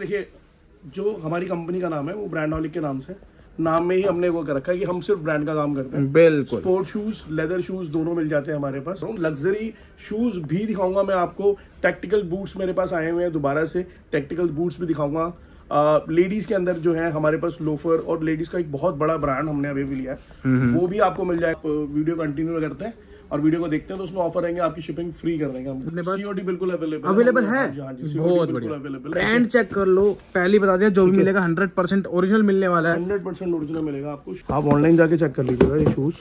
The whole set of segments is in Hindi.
देखिए, जो हमारी कंपनी का नाम है वो ब्रांडोलिक के नाम से, नाम में ही हमने वो कर रखा है कि हम सिर्फ ब्रांड का काम करते हैं। बिल्कुल। स्पोर्ट शूज, लेदर शूज दोनों मिल जाते हैं हमारे पास। लग्जरी शूज भी दिखाऊंगा मैं आपको। टैक्टिकल बूट्स मेरे पास आए हुए हैं दोबारा से, टैक्टिकल बूट्स भी दिखाऊंगा। लेडीज के अंदर जो है हमारे पास लोफर, और लेडीज का एक बहुत बड़ा ब्रांड हमने अभी भी लिया है, वो भी आपको मिल जाए। वीडियो कंटिन्यू करते हैं और वीडियो को देखते हैं तो उसमें ऑफर रहेंगे, आपकी शिपिंग फ्री कर देंगे हम। सीओडी बिल्कुल अवेलेबल है। बहुत बढ़िया। ब्रांड चेक कर लो, पहले बता दिया, जो भी मिलेगा 100% ओरिजिनल मिलने वाला है। 100% ओरिजिनल मिलेगा आपको। आप ऑनलाइन जाके चेक कर लीजिएगा।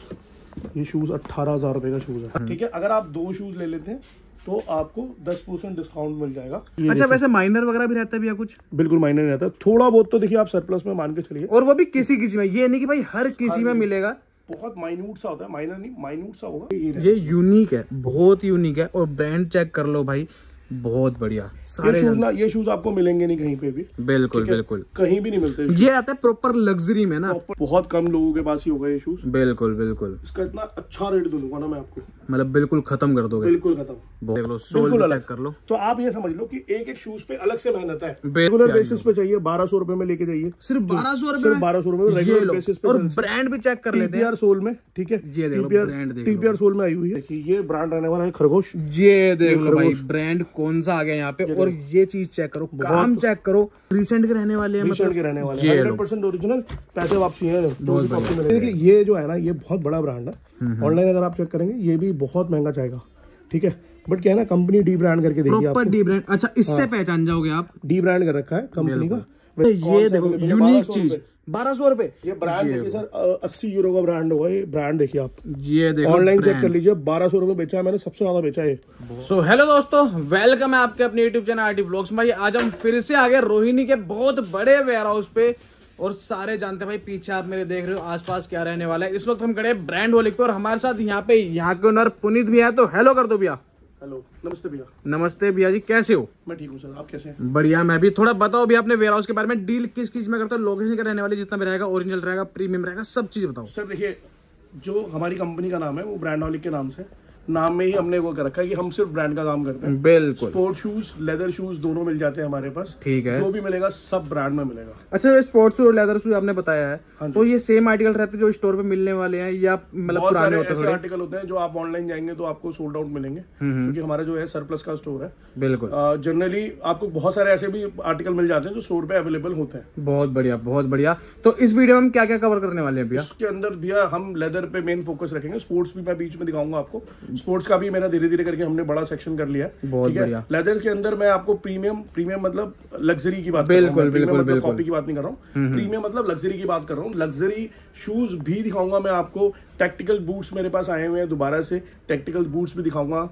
ये शूज 18,000 रुपए का शूज है, ठीक है। अगर आप 2 शूज ले लेते हैं तो आपको 10% डिस्काउंट मिल जाएगा। अच्छा, वैसे माइनर वगैरह भी रहता है भैया कुछ? बिल्कुल माइनर रहता है, थोड़ा बहुत तो देखिए आप सरप्लस में मान के चलिए। और वो भी किसी में, ये नहीं कि भाई हर किसी में मिलेगा। बहुत माइन्यूट सा होता है, माइनर नहीं, माइन्यूट सा होगा। ये यूनिक है, बहुत यूनिक है। और ब्रांड चेक कर लो भाई, बहुत बढ़िया। सारे ये शूज आपको मिलेंगे नहीं कहीं पे भी। बिल्कुल बिल्कुल, कहीं भी नहीं मिलते। ये आता है प्रॉपर लग्जरी में ना, बहुत कम लोगों के पास ही होगा ये शूज। बिल्कुल बिल्कुल। इसका इतना अच्छा रेट दूंगा ना मैं आपको, मतलब बिल्कुल खत्म कर दोगे। बिल्कुल खत्म। देख लो, सोल चेक कर लो। तो आप ये समझ लो कि एक शूज पे अलग से मेहनत है। रेगुलर बेसिस पे चाहिए 1200 रुपए में लेके जाइए, सिर्फ 1200 रुपए, 1200 रुपए रेगुलर बेसिस पे। और ब्रांड भी चेक कर लेते हैं, सोल में, ठीक है। ये देखो ब्रांड, टीपीआर सोल में आई हुई है। ये ब्रांड रहने वाला है खरगोश। ये देख लो भाई, ब्रांड कौन सा आ गया यहाँ पे। और ये चीज चेक करो, काम चेक करो, रिसेंट के रहने वाले हैं, मतलब के रहने वाले हैं। 100% ओरिजिनल, पैसे वापसी है। देखिए ये जो है ना, ये बहुत बड़ा ब्रांड है। ऑनलाइन अगर आप चेक करेंगे ये भी बहुत महंगा जाएगा, ठीक है। बट क्या है ना, कंपनी डी ब्रांड करके देगी आपको। डी ब्रांड, अच्छा, इससे पहचान जाओगे आप। डी ब्रांड कर रखा है कंपनी का। ये देखो यूनिक चीज, 1200 रुपए। ये ब्रांड देखिए सर, 80 यूरो का ब्रांड होगा ये। ब्रांड देखिए आप, ये देखो ऑनलाइन चेक कर लीजिए। 1200 रुपए बेचा है मैंने, सबसे ज्यादा बेचा है। सो हेलो दोस्तों, वेलकम है आपके अपने यूट्यूब चैनल आरटी व्लॉग्स में। आज हम फिर से आ गए रोहिणी के बहुत बड़े वेयर हाउस पे। और सारे जानते हैं भाई, पीछे आप मेरे देख रहे हो आसपास क्या रहने वाला है। इस वक्त हम खड़े ब्रांडोलिक पे और हमारे साथ यहाँ के ओनर पुनीत भी है। तो हेलो कर दो भैया। हेलो, नमस्ते भैया। नमस्ते भैया जी, कैसे हो? मैं ठीक हूँ सर, आप कैसे हैं? बढ़िया, मैं भी। थोड़ा बताओ भैया अपने वेयर हाउस के बारे में। डील किस चीज में करते हो? लोकेशन का रहने वाले, जितना भी रहेगा, ओरिजिनल रहेगा, प्रीमियम रहेगा, सब चीज बताओ सर। देखिए, जो हमारी कंपनी का नाम है वो ब्रांडोलिक के नाम से, नाम में ही हमने वो कर रखा है कि हम सिर्फ ब्रांड का काम करते हैं। बिल्कुल। स्पोर्ट शूज, लेदर शूज दोनों मिल जाते हैं हमारे पास, ठीक है। जो भी मिलेगा सब ब्रांड में मिलेगा। अच्छा, स्पोर्ट्स शूज और लेदर शूज आपने बताया है, तो ये सेम आर्टिकल रहते हैं जो स्टोर पे मिलने वाले हैं, या मतलब पुराने होते हैं? आर्टिकल होते हैं जो आप ऑनलाइन जाएंगे तो आपको सोल्ड आउट मिलेंगे, क्योंकि हमारा जो है सरप्लस का स्टोर है। बिल्कुल। जनरली आपको बहुत सारे ऐसे भी आर्टिकल मिल जाते हैं जो स्टोर पे अवेलेबल होते हैं। बहुत बढ़िया, बहुत बढ़िया। तो इस वीडियो में हम क्या क्या कवर करने वाले हैं भैया? इसके अंदर भैया हम लेदर पे मेन फोकस रखेंगे। स्पोर्ट्स भी मैं बीच में दिखाऊंगा आपको। स्पोर्ट्स का भी मेरा धीरे धीरे करके हमने बड़ा सेक्शन कर लिया है। बहुत बढ़िया। लेदर के अंदर मैं आपको प्रीमियम मतलब लग्जरी की बात बिल्कुल मतलब कॉपी की बात नहीं कर रहा हूँ। प्रीमियम मतलब लग्जरी की बात कर रहा हूँ। लग्जरी शूज भी दिखाऊंगा मैं आपको। टैक्टिकल बूट्स मेरे पास आए हुए हैं दोबारा से, टैक्टिकल बूट्स भी दिखाऊंगा।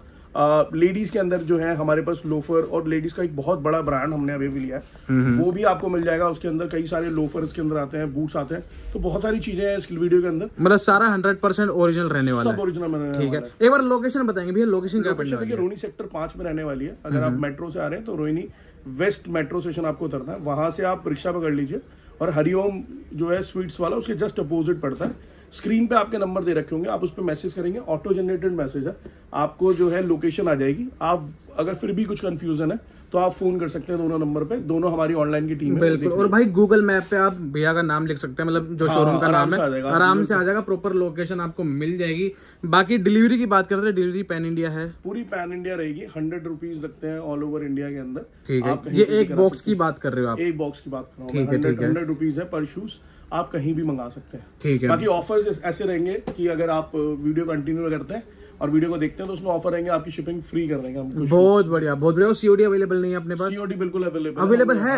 लेडीज के अंदर जो है हमारे पास लोफर, और लेडीज का एक बहुत बड़ा ब्रांड हमने अभी भी लिया है, वो भी आपको मिल जाएगा। उसके अंदर कई सारे लोफर्स के अंदर आते हैं, बूट्स आते हैं, तो बहुत सारी चीजें हैं इस वीडियो के अंदर। मतलब सारा 100% ओरिजिनल रहने वाला है, सब ओरिजिनल में रहने वाला है। एक बार लोकेशन बताएंगे भैया, लोकेशन क्या पड़ने वाली है? रोहिणी सेक्टर 5 में रहने वाली है। अगर आप मेट्रो से आ रहे हैं तो रोहिणी वेस्ट मेट्रो स्टेशन आपको उतरना है, वहां से आप रिक्शा पकड़ लीजिए और हरिओम जो है स्वीट्स वाला, उसके जस्ट अपोजिट पड़ता है। स्क्रीन पे आपके नंबर दे रखे होंगे, आप उस पर मैसेज करेंगे, ऑटो जनरेटेड मैसेज है, आपको जो है लोकेशन आ जाएगी। आप अगर फिर भी कुछ कंफ्यूजन है तो आप फोन कर सकते हैं दोनों नंबर पे, दोनों हमारी ऑनलाइन की टीम है। बिल्कुल। और भाई गूगल मैप पे आप भैया का नाम लिख सकते हैं, मतलब जो शोरूम का नाम है, आराम से आ जाएगा, प्रॉपर लोकेशन आपको मिल जाएगी। बाकी डिलीवरी की बात करते हैं, डिलीवरी पैन इंडिया है, पूरी पैन इंडिया रहेगी। 100 रुपीज लगते हैं ऑल ओवर इंडिया के अंदर, ठीक है। ये एक बॉक्स की बात कर रहे हो आप? एक बॉक्स की बात कर रहा हूँ, 100 रुपीज है पर शूज, आप कहीं भी मंगा सकते हैं, ठीक है। बाकी ऑफर्स ऐसे रहेंगे कि अगर आप वीडियो कंटिन्यू करते हैं और वीडियो को देखते हैं तो उसमें ऑफर रहेंगे, आपकी शिपिंग फ्री कर देंगे हम। बहुत बढ़िया, बहुत बढ़िया। सीओडी अवेलेबल नहीं है अपने पास? सीओडी बिल्कुल अवेलेबल है।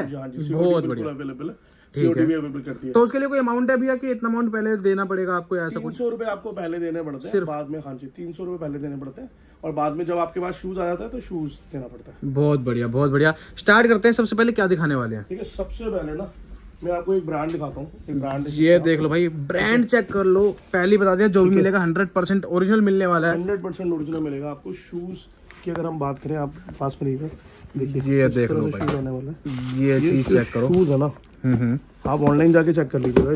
बहुत बढ़िया, अवेलेबल है। सीओडी भी अवेलेबल करती है। तो उसके लिए कोई अमाउंट है भैया कि इतना अमाउंट पहले देना पड़ेगा आपको, ऐसा कुछ? 300 रुपए आपको पहले देने पड़ते हैं, बाद में। हाँ जी, 300 रुपए पहले देने पड़ते हैं और बाद में जब आपके पास शूज आ जाता है तो शूज देना पड़ता है। बहुत बढ़िया, बहुत बढ़िया। स्टार्ट करते हैं। सबसे पहले क्या दिखाने वाले हैं? ठीक है, सबसे पहले ना मैं आपको एक ब्रांड दिखाता हूँ। एक ब्रांड, ये देख लो भाई, ब्रांड चेक कर लो। पहले बता दिया, जो भी मिलेगा 100% ओरिजिनल मिलने वाला है। 100% ओरिजिनल मिलेगा आपको। शूज की अगर हम बात करें, आप पास में नहीं, देखिए ये देख लो भाई, आने वाला है। ये चीज चेक करो। शूज है ना, आप ऑनलाइन जाके चेक कर लीजिएगा।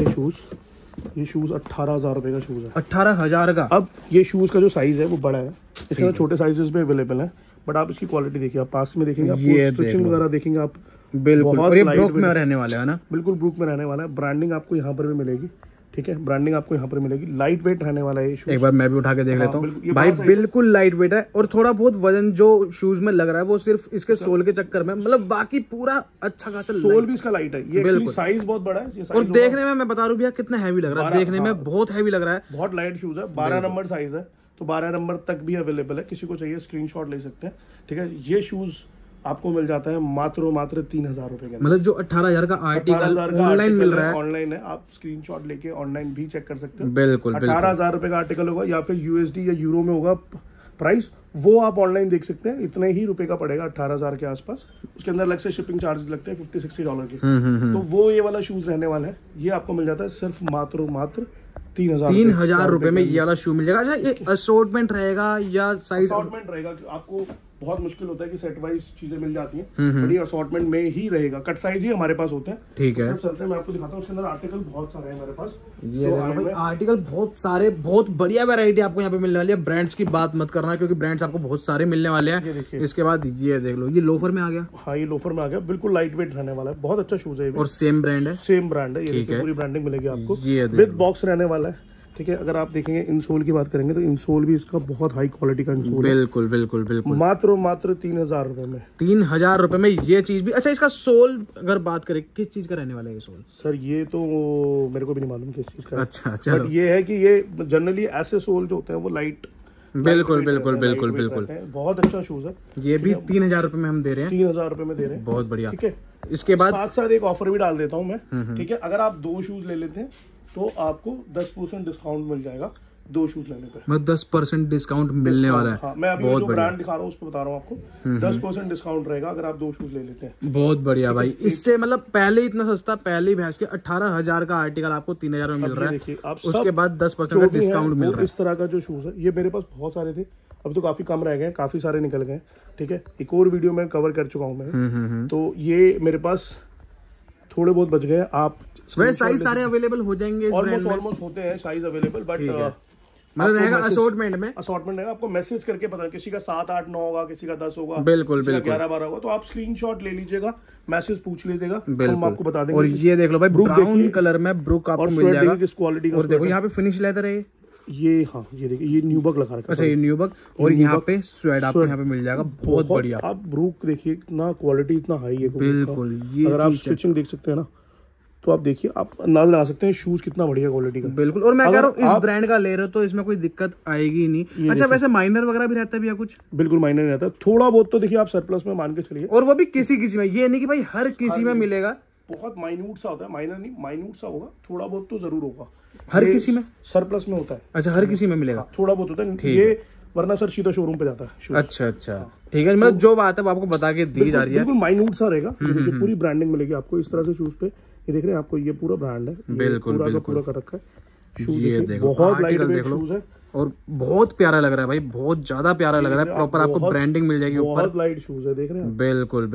ये शूज 18,000 रुपए का शूज है। 18,000 का? अब ये शूज का जो साइज है वो बड़ा है, इसके छोटे साइजेस भी अवेलेबल है, बट आप इसकी क्वालिटी देखिए, आप पास में देखेंगे, आप स्टिचिंग वगैरह देखेंगे, आप बिल्कुल, और ये ब्रूक में रहने वाला है ना? बिल्कुल ब्रूक में रहने वाला है। ब्रांडिंग आपको यहाँ पर भी मिलेगी, ठीक है, ब्रांडिंग आपको यहाँ पर मिलेगी। लाइट वेट रहने वाला है ये शूज। एक बार मैं भी उठा के देख लेता हूँ भाई, बिल्कुल लाइट वेट है। और थोड़ा बहुत वजन जो शूज में लग रहा है वो सिर्फ इसके सोल के चक्कर में, मतलब बाकी पूरा अच्छा खासा सोल भी इसका लाइट है। ये साइज बहुत बड़ा है और देखने में मैं बता रहा हूँ भैया कितना हैवी लग रहा है, देखने में बहुत हैवी लग रहा है। बहुत लाइट शूज है, 12 नंबर साइज है, तो 12 नंबर तक भी अवेलेबल है। किसी को चाहिए स्क्रीनशॉट ले सकते हैं, ठीक है। ये शूज आपको मिल जाता है मात्र 3,000 रुपए के। मतलब जो 18,000 का आर्टिकल ऑनलाइन मिल रहा है, ऑनलाइन है, आप स्क्रीनशॉट लेके ऑनलाइन भी चेक कर सकते हो। बिल्कुल 18,000 रुपए का आर्टिकल होगा, या फिर यूएसडी या यूरो में होगा प्राइस, वो आप ऑनलाइन देख सकते हैं। इतने ही रुपए का पड़ेगा, 18,000 के आसपास। उसके अंदर अलग से शिपिंग चार्जेस लगते हैं $50-60 के। तो वो ये वाला शूज रहने वाला है। ये आपको मिल जाता है सिर्फ मात्र 3,000 रुपए में ये वाला शू मिल जाएगा। अच्छा, ये असॉर्टमेंट रहेगा या साइज? असॉर्टमेंट रहेगा। आपको बहुत मुश्किल होता है कि सेट वाइज चीजें मिल जाती हैं, बट ये असॉर्टमेंट में ही रहेगा। कट साइज ही हमारे पास होते हैं, ठीक है। चलते हैं, मैं आपको दिखाता हूँ। उसके अंदर आर्टिकल बहुत सारे हैं हमारे पास। ये भाई आर्टिकल बहुत सारे, बहुत बढ़िया वैरायटी आपको यहाँ पे मिलने वाली है। ब्रांड्स की बात मत करना, क्योंकि ब्रांड्स आपको बहुत सारे मिलने वाले हैं। इसके बाद ये देख लो, ये लोफर में आ गया। हाँ, ये लोफर में आ गया, बिल्कुल लाइट वेट रहने वाला है, बहुत अच्छा शूज है और सेम ब्रांड है, सेम ब्रांड है। ये पूरी ब्रांडिंग मिलेगी आपको, विद बॉक्स रहने वाला है, ठीक है। अगर आप देखेंगे इनसोल की बात करेंगे तो इनसोल भी इसका बहुत हाई क्वालिटी का इनसोल है। बिल्कुल मात्र 3,000 रुपए में। 3,000 रुपए में ये चीज भी। अच्छा, इसका सोल अगर बात करें किस चीज का रहने वाला है ये सोल? सर ये तो मेरे को भी नहीं मालूम किस चीज का। अच्छा, चलो। बट ये है कि ये जनरली ऐसे सोल जो होते हैं वो लाइट, बिल्कुल बहुत अच्छा शूज है। ये भी 3,000 रुपए में हम दे रहे हैं, 3,000 रुपए में दे रहे हैं, बहुत बढ़िया। ठीक है। इसके बाद साथ एक ऑफर भी डाल देता हूँ मैं, ठीक है। अगर आप 2 शूज ले लेते हैं तो आपको 10% डिस्काउंट मिल जाएगा 2 शूज लेने पे। मतलब 10% डिस्काउंट मिलने वाला है। हाँ, मैं अभी जो ब्रांड दिखा रहा हूँ उस पर बता रहा हूँ आपको, 10% डिस्काउंट रहेगा अगर आप 2 शूज ले लेते हैं। बहुत बढ़िया भाई। इससे मतलब पहले इतना सस्ता, पहले भैंस के 18,000 का आर्टिकल आपको 3,000 में मिल रहा है। उसके बाद 10% का डिस्काउंट मिल रहा है। इस तरह का जो शूज है, ये मेरे पास बहुत सारे थे, अब तो काफी कम रह गए, काफी सारे निकल गए, ठीक है। एक और वीडियो में कवर कर चुका हूँ मैं। तो ये मेरे पास थोड़े बहुत बच गए। आप वैसे साइज सारे अवेलेबल हो जाएंगे, ऑलमोस्ट होते हैं साइज अवेलेबल, बट मतलब रहेगा असॉर्टमेंट में। असॉर्टमेंट रहेगा, आपको मैसेज करके पता, किसी का 7, 8, 9 होगा, किसी का 10 होगा, बिल्कुल 11, 12 होगा, तो आप स्क्रीनशॉट ले लीजिएगा, मैसेज पूछ लीजिएगा, हम आपको बता देंगे। और ये देख लो भाई, ब्राउन कलर में ब्रूक आपको मिल जाएगा, किस क्वालिटी का। और देखो यहाँ पे फिनिश लेदर है ये। हाँ, ये देखिए, ये न्यूबक लगा रखा है। अच्छा, ये न्यूबक, और यहाँ पे स्वेड आपको यहाँ पे मिल जाएगा, बहुत बढ़िया। आप ब्रूक देखिए, इतना क्वालिटी इतना हाई है, बिल्कुल। ये अगर आप स्टिचिंग देख सकते हैं ना, तो आप देखिए, आप अंदाजा लगा सकते हैं शूज कितना बढ़िया क्वालिटी का। बिल्कुल। और मैं कह रहा हूँ इस ब्रांड का ले रहे हो तो इसमें कोई दिक्कत आएगी नहीं। अच्छा, वैसे माइनर वगैरह भी रहता है भैया कुछ? बिल्कुल माइनर नहीं रहता, थोड़ा बहुत तो देखिए आप सरप्लस में मान के चलिए, और वो भी किसी में, ये नहीं कि भाई हर किसी में मिलेगा। बहुत माइन्यूट सा होता है, माइनर नहीं, माइन्यूट सा होगा, थोड़ा बहुत तो जरूर होगा। हर किसी में सरप्लस में होता है। अच्छा, हर किसी में मिलेगा, थोड़ा बहुत होता है ये, वरना सर सीधा शोरूम पे जाता है। अच्छा, ठीक है। मतलब जो बात है वो आपको बता के दी जा रही है, बिल्कुल माइन्यूट सा रहेगा। पूरी ब्रांडिंग मिलेगी आपको इस तरह से शूज पे। ये देख रहे हैं, आपको ये पूरा ब्रांड है, बिल्कुल पूरा कर रखा है शूज। ये देखो, बहुत लाइट वेट शूज है और बहुत प्यारा लग रहा है भाई, बहुत ज्यादा प्यारा लग रहा है। प्रॉपर आपको ब्रांडिंग मिल जाएगी ऊपर, बहुत लाइट शूज है, देख रहे हैं। बिल्कुल।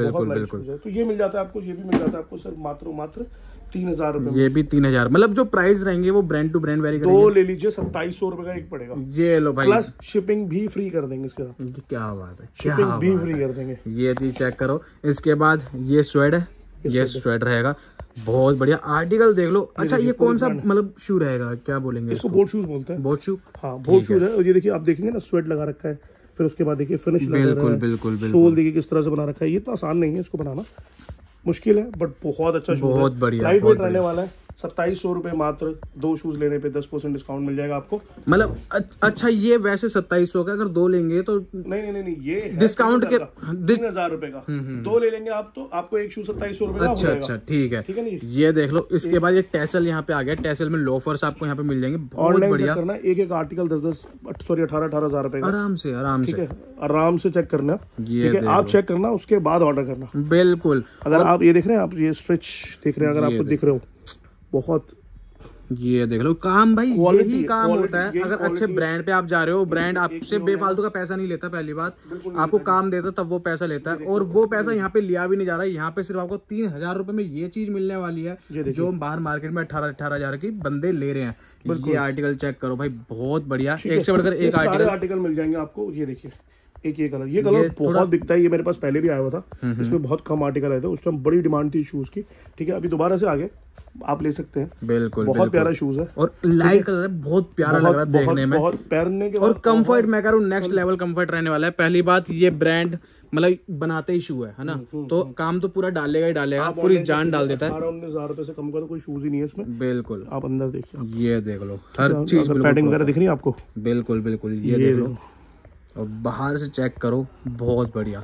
तो ये मिल जाता है आपको, ये भी मिल जाता है आपको सर मात्र 3,000 रुपए। ये भी 3,000। मतलब जो प्राइस रहेंगे वो ब्रांड टू ब्रांड वेरी करेंगे। 2 ले लीजिए, 2700 रुपए का एक पड़ेगा। ये लो भाई, प्लस शिपिंग भी फ्री कर देंगे इसके साथ। क्या बात है, शिपिंग भी फ्री कर देंगे। ये चीज चेक करो। इसके बाद ये स्वेड है, ये स्वेड रहेगा, बहुत बढ़िया। आर्टिकल देख लो। अच्छा, ये कौन सा मतलब शू रहेगा, क्या बोलेंगे इसको? बोट शूज बोलते हैं। बोट शू, हाँ, बोट शूज है। और ये देखिए, आप देखेंगे ना, स्वेड लगा रखा है, फिर उसके बाद देखिए फिनिश लगा रहा है, बिल्कुल। सोल देखिए किस तरह से बना रखा है। ये तो आसान नहीं है, इसको बनाना मुश्किल है, बट बहुत अच्छा शूज है, बहुत बढ़िया, लाइट वेट रहने वाला है। 2700 रुपए मात्र, 2 शूज लेने पे 10% डिस्काउंट मिल जाएगा आपको। मतलब अच्छा, ये वैसे 2700 का, अगर 2 लेंगे तो नहीं, ये डिस्काउंट के 3,000 रुपए का 2 ले लेंगे आप, तो आपको एक शू 2700 रुपए का। अच्छा, ठीक है। ये देख लो। इसके बाद ये टेसल यहाँ पे आ गया, टेसल में लोफर्स आपको यहाँ पे मिल जाएंगे, बहुत बढ़िया। करना एक आर्टिकल 18,000 रुपए, आराम से ठीक है, आराम से चेक करना। ठीक है, आप चेक करना, उसके बाद ऑर्डर करना। बिल्कुल। अगर आप ये देख रहे हैं, आप ये स्ट्रिच देख रहे हैं, अगर आपको दिख रहे हो, बहुत ये देख लो काम भाई, यही काम होता है। अगर अच्छे ब्रांड पे आप जा रहे हो, ब्रांड आपसे बेफालतू का पैसा नहीं लेता, पहली बात आपको काम देता तब वो पैसा लेता है, और वो पैसा यहाँ पे लिया भी नहीं जा रहा है। यहाँ पे सिर्फ आपको 3,000 रुपए में ये चीज मिलने वाली है, जो बाहर मार्केट में 18,000 की बंदे ले रहे हैं। ये आर्टिकल चेक करो भाई, बहुत बढ़िया, एक से बढ़कर एक आर्टिकल मिल जाएंगे आपको। ये देखिए, एक ये कलर बहुत बिकता है, ये मेरे पास पहले भी आया हुआ था, इसमें बहुत कम आर्टिकल आए थे, उस टाइम बड़ी डिमांड थी शूज की, ठीक है। अभी दोबारा से आ गए, आप ले सकते हैं। बिल्कुल, बहुत प्यारा शूज है और लाइट कलर है, बहुत प्यारा लग रहा है देखने में, बहुत पहनने के और कंफर्ट मैं कह रहा हूँ नेक्स्ट लेवल कंफर्ट रहने वाला है। पहली बात, ये ब्रांड मतलब बनाते ही शू है ना, तो काम तो पूरा डालेगा ही डालेगा, पूरी जान डाल देता है। 18-19 रुपए से कम का तो कोई शूज ही नहीं है इसमें। बिल्कुल, आप अंदर देखिए, ये देख लो, हर चीज पैडिंग वगैरह दिख रही है आपको। बिल्कुल बिल्कुल, ये देख लो, और बाहर से चेक करो, बहुत बढ़िया।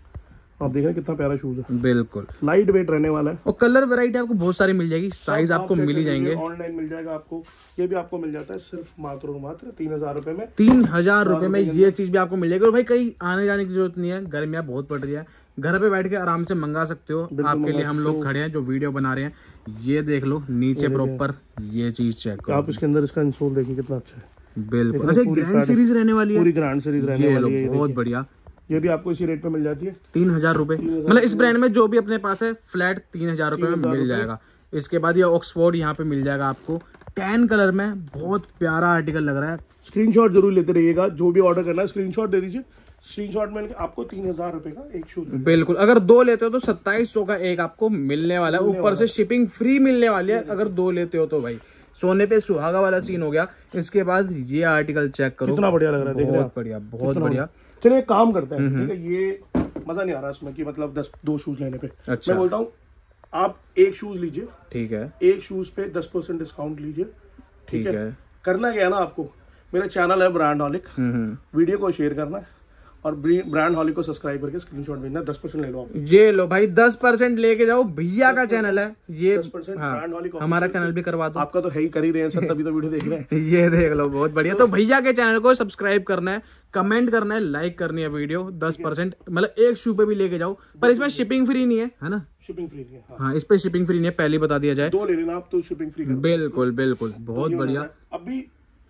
आप देख रहे हैं कितना प्यारा शूज है, बिल्कुल लाइट वेट रहने वाला है, और कलर वैरायटी आपको बहुत सारी मिल जाएगी, साइज आपको मिल ही जाएंगे, ऑनलाइन मिल जाएगा आपको। ये भी आपको मिल जाता है सिर्फ मात्र 3000 रुपए में। 3000 रुपए में ये चीज भी आपको मिल जाएगी। और भाई कहीं आने जाने की जरूरत नहीं है, गर्मियां बहुत पड़ रही है, घर पे बैठ के आराम से मंगा सकते हो। आपके लिए हम लोग खड़े हैं जो वीडियो बना रहे हैं। ये देख लो नीचे प्रॉपर ये चीज चेक करो, आप इसके अंदर इसका इंसोल देखिए कितना अच्छा है। बिल्कुल, अच्छा ग्रैंड सीरीज रहने वाली है, पूरी ग्रैंड सीरीज रहने वाली है, बहुत बढ़िया। ये भी आपको इसी रेट पे मिल जाती है, 3000 रुपए। मतलब इस ब्रांड में जो भी अपने पास है फ्लैट 3000 रुपए में मिल जाएगा। इसके बाद ये ऑक्सफोर्ड यहाँ पे मिल जाएगा आपको टैन कलर में, बहुत प्यारा आर्टिकल लग रहा है। स्क्रीनशॉट जरूर लेते रहिएगा, जो भी ऑर्डर करना है स्क्रीनशॉट दे दीजिए। स्क्रीनशॉट में आपको 3000 रुपए का एक शूज, बिल्कुल। अगर 2 लेते हो तो 2700 का एक आपको मिलने वाला है, ऊपर से शिपिंग फ्री मिलने वाली है अगर 2 लेते हो तो। भाई सोने पे सुहागा वाला सीन हो गया। इसके बाद ये आर्टिकल चेक करो, कितना बढ़िया लग रहा है, बहुत बढ़िया, बहुत बढ़िया। चलिए एक काम करते हैं, ठीक है। ये मजा नहीं आ रहा इसमें कि मतलब 2 शूज लेने पे। अच्छा। मैं बोलता हूँ आप एक शूज लीजिए, ठीक है, एक शूज पे 10% डिस्काउंट लीजिए, ठीक है। करना क्या है ना, आपको मेरा चैनल है ब्रांडहॉलिक, वीडियो को शेयर करना है और ब्रांडहॉलिक को सब्सक्राइब करके स्क्रीनशॉट भेजना, 10% ले लो आप। ये लो भाई 10% लेके जाओ, भैया का चैनल है ये, 10% ब्रांडहॉलिक। हमारा चैनल भी करवा दो, आपका तो है ही, कर ही रहे हैं सर, तभी तो वीडियो देख रहे हैं। ये देख लो, बहुत बढ़िया। तो भैया के चैनल को सब्सक्राइब करना है, कमेंट करना है, लाइक करनी है वीडियो। 10% मतलब एक शू पे भी लेके जाओ, पर इसमें शिपिंग फ्री नहीं है ना, शिपिंग फ्री नहीं है। हाँ, इस पे शिपिंग फ्री नहीं है, पहले बता दिया जाए। 2 ले लेना आप तो शिपिंग फ्री। बिल्कुल बिल्कुल, बहुत बढ़िया। अभी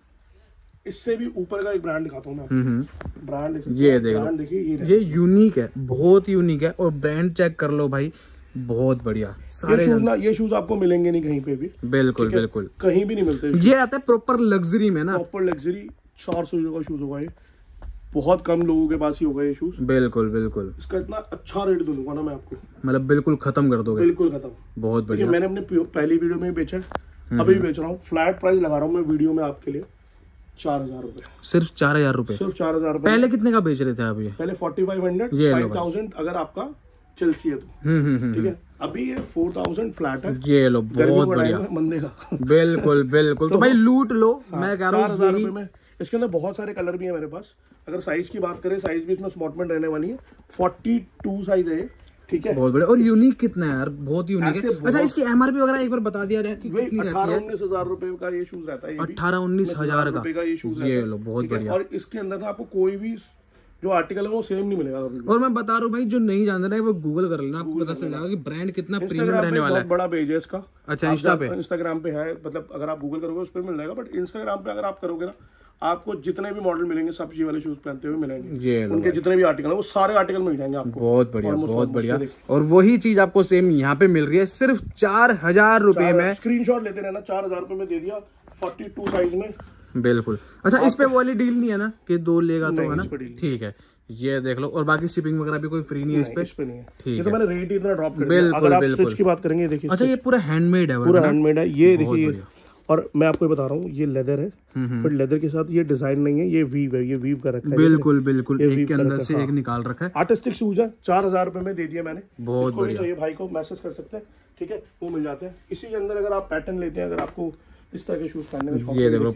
इससे भी ऊपर का एक ब्रांड दिखाता हूँ मैं, ब्रांड ये देखिए, ये यूनिक है, बहुत यूनिक है, और ब्रांड चेक कर लो भाई, बहुत बढ़िया। सारे ये शूज आपको मिलेंगे नहीं कहीं पे भी, बिल्कुल बिल्कुल, कहीं भी नहीं मिलते। ये आता है प्रॉपर लग्जरी में ना, प्रॉपर लग्जरी। 400 का शूज होगा ये, बहुत कम लोगों के पास ही होगा ये शूज। बिल्कुल बिल्कुल, इसका इतना अच्छा रेट दूंगा ना मैं आपको, मतलब बिल्कुल खत्म कर दोगे, बिल्कुल खत्म। बहुत बढ़िया। मैंने अपने पहली वीडियो में बेचा है, अभी भी बेच रहा हूँ, फ्लैट प्राइस लगा रहा हूँ मैं वीडियो में आपके लिए, 4000 रुपए, सिर्फ 4000 रुपए, सिर्फ 4000 रुपए। पहले कितने का बेच रहे थे आप ये? पहले 4500, 5000 अगर आपका चेल्सी है तो, ठीक है। अभी ये 4000 फ्लैट है, ये लो, बहुत बढ़िया, मंदे का। बिल्कुल बिल्कुल, तो भाई लूट लो। मैं कह रहा हूँ 4000 रुपए में। इसके अंदर बहुत सारे कलर भी है मेरे पास। अगर साइज की बात करें, साइज भी इसमें स्मॉटमेंट रहने वाली है, 42 साइज है, ठीक है। बहुत बढ़िया। और यूनिक कितना है यार, बहुत यूनिक है। अच्छा, इसकी एमआरपी वगैरह एक बार बता दिया जाए कि कितनी रहती है? 18-19 हजार रुपए का ये शूज रहता है, 18-19 हजार का ये शूज। ये लो, बहुत बढ़िया। और इसके अंदर ना आपको कोई भी जो आर्टिकल है वो सेम नहीं मिलेगा। और मैं बता रहा हूँ भाई, जो नहीं जानते ना वो गूगल कर लेना, आपको पता चल जाएगा कि ब्रांड कितना प्रीमियम रहने वाला है। बहुत बड़ा पेज है इसका। अच्छा, इंस्टाग्राम पे है, मतलब अगर आप गूगल करोगे उस पर मिल जाएगा, बट इंस्टाग्राम पे अगर आप करोगे ना, आपको जितने भी मॉडल मिलेंगे सब ये वाले शूज पहनते हुए मिलेंगे। उनके जितने भी आर्टिकल है वो सारे आर्टिकल मिल जाएंगे आपको। बहुत बढ़िया, बहुत बढ़िया। और वही चीज आपको सेम यहाँ पे मिल रही है सिर्फ 4000 रुपए में। स्क्रीनशॉट लेते रहना, 4000 रुपए में दे दिया, 42 साइज में। बिल्कुल। अच्छा, इस पे वो वाली डील नहीं है ना कि 2 लेगा तो, है ना? ठीक है, ये देख लो। और बाकी शिपिंग वगैरह भी कोई फ्री नहीं है इस पे नहीं है। ठीक है, तो मैंने रेट इतना ड्रॉप कर दिया। अगर आप स्टिच की बात करेंगे, देखिए। अच्छा, ये पूरा हैंडमेड है, पूरा हैंडमेड है। ये देखिए, और मैं आपको बता रहा हूँ, ये लेदर है, फिर लेदर के साथ ये डिजाइन नहीं है, ये वीव है, ये वीव का रखा है। बिल्कुल बिल्कुल, एक के अंदर से एक निकाल रखा है। आर्टिस्टिक शूज है, 4000 रुपए में दे दिया मैंने। बहुत बढ़िया। चाहिए भाई को मैसेज कर सकते हैं, ठीक है, वो मिल जाते हैं। इसी के अंदर अगर आप पैटर्न लेते हैं, अगर आपको इस तरह के शूज पहनने में, ये देखो,